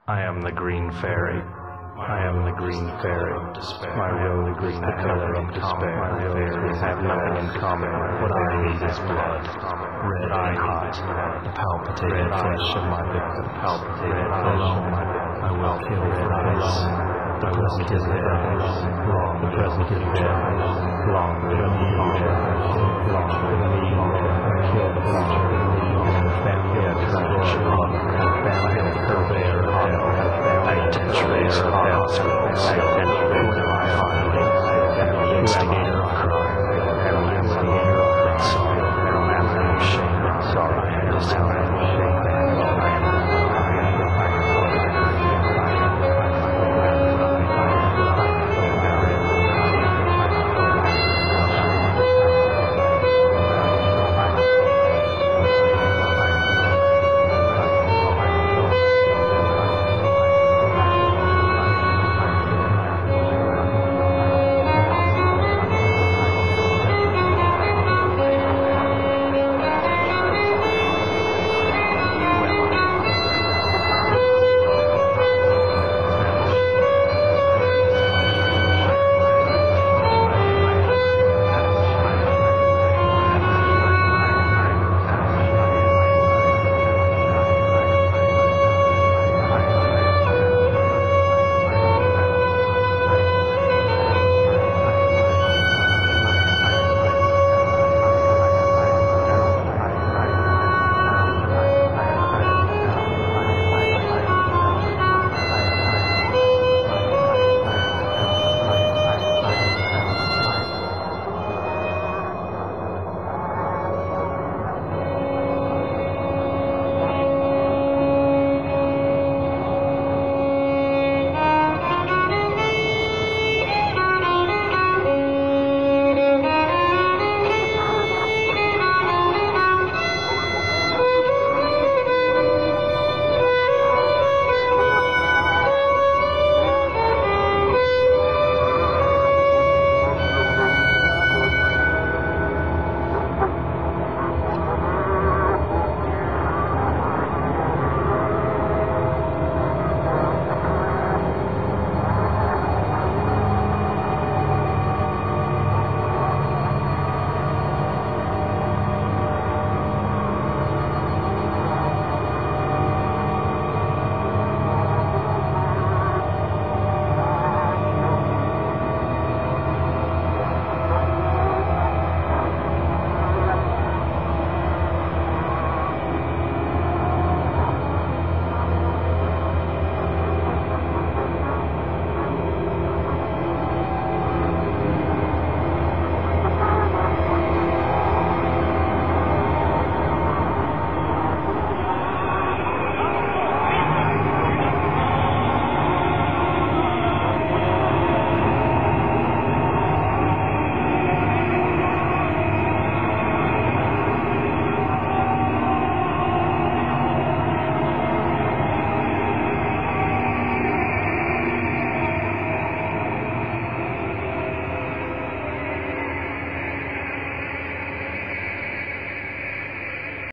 I am the green fairy. I am the green fairy. My robe is the color of despair. My fairies have nothing in common. What I need is blood, red and hot. The palpitating flesh of my victim. Alone, I will kill for ice. The present is dead. Long, the present is dead. Long live me. Long live me. I kill the future. And the family of courage. And the family of courage.